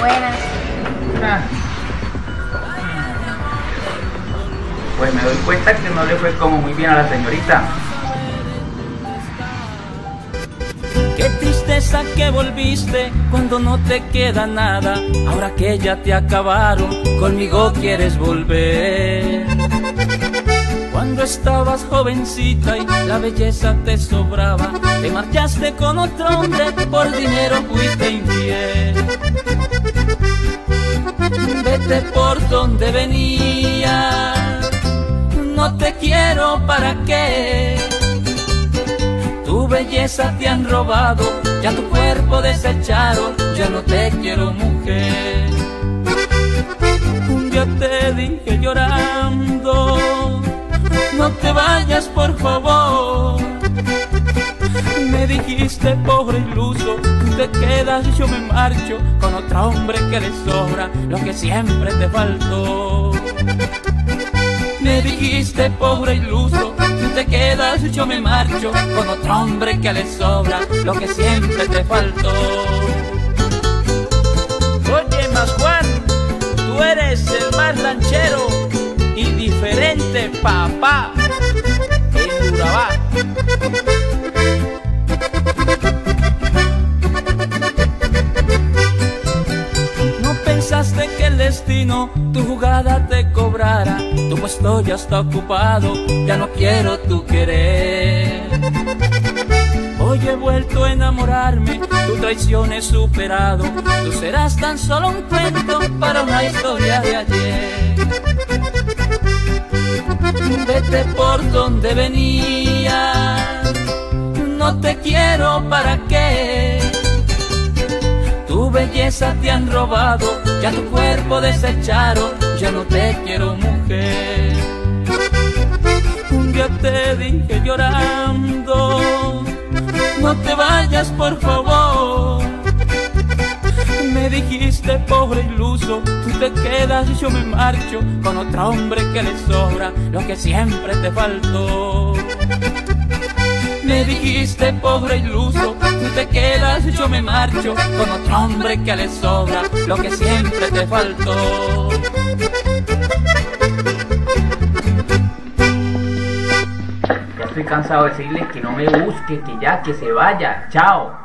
Buenas. Ah. Pues me doy cuenta que no le fue como muy bien a la señorita. Qué tristeza que volviste cuando no te queda nada. Ahora que ya te acabaron, conmigo quieres volver. Cuando estabas jovencita y la belleza te sobraba, te marchaste con otro hombre, por dinero fuiste infiel. Vete por donde venías, no te quiero, ¿para qué? Tu belleza te han robado, ya tu cuerpo desecharon, ya no te quiero, mujer. Un día te dije llorando, no te vayas por favor. Me dijiste, pobre iluso, tú te quedas y yo me marcho con otro hombre que le sobra lo que siempre te faltó. Me dijiste, pobre iluso, tú te quedas y yo me marcho con otro hombre que le sobra lo que siempre te faltó. Oye, Mas Juan, tú eres el más lanchero y diferente, papá, en Urabá. No pensaste que el destino tu jugada te cobrara. Tu puesto ya está ocupado, ya no quiero tu querer. Hoy he vuelto a enamorarme, tu traición he superado. Tú serás tan solo un cuento para una historia de ayer. Vete por donde venías, no te quiero, ¿para qué? Tu belleza te han robado, ya tu cuerpo desecharon, ya no te quiero, mujer. Un día te dije llorando, no te vayas por favor. Me dijiste, pobre iluso, tú te quedas y yo me marcho con otro hombre que le sobra lo que siempre te faltó. Me dijiste, pobre iluso, tú te quedas y yo me marcho con otro hombre que le sobra lo que siempre te faltó. Ya estoy cansado de decirle que no me busque, que ya, que se vaya. Chao.